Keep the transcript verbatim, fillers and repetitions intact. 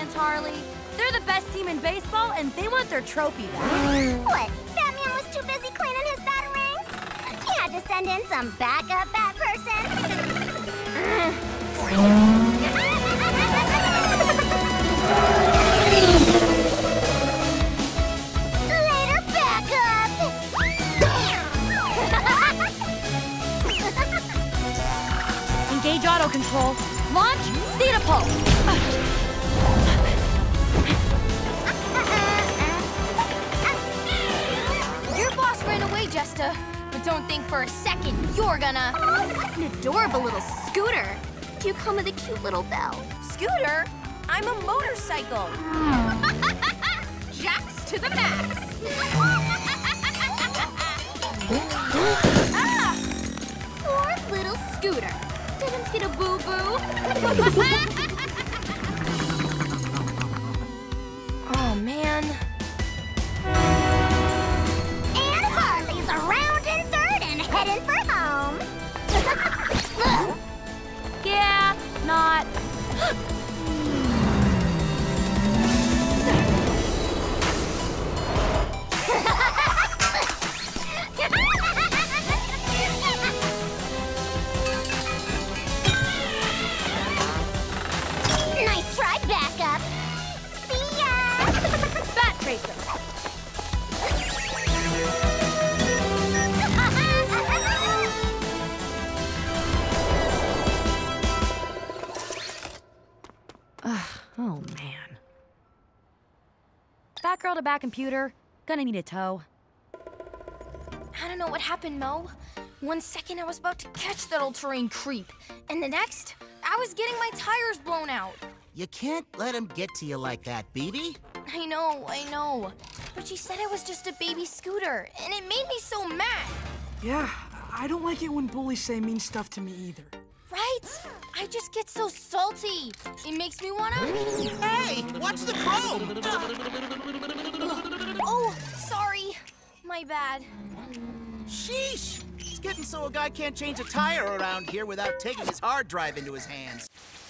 chance, Harley. They're the best team in baseball, and they want their trophy back. What? Batman was too busy cleaning his bat rings? He had to send in some backup bat person. Later, backup! Engage auto control. Launch Cetapult. Your boss ran away, Jestah. But don't think for a second you're gonna... An adorable little scooter. You come with a cute little bell. Scooter? I'm a motorcycle. Jacks to the max. Ah! Poor little scooter. Did him get a boo-boo? Oh, man. And Harley's around in third and heading for home. Yeah, not. Nice try, backup. See ya! Bat Racer. Ugh, oh man. Batgirl to Batcomputer. Gonna need a tow. I don't know what happened, Mo. One second I was about to catch that all-terrain creep, and the next, I was getting my tires blown out. You can't let him get to you like that, Bibi. I know, I know. But she said it was just a baby scooter, and it made me so mad. Yeah, I don't like it when bullies say mean stuff to me either. Right? I just get so salty. It makes me wanna... Hey, watch the chrome! Oh, sorry. My bad. Sheesh! It's getting so a guy can't change a tire around here without taking his hard drive into his hands.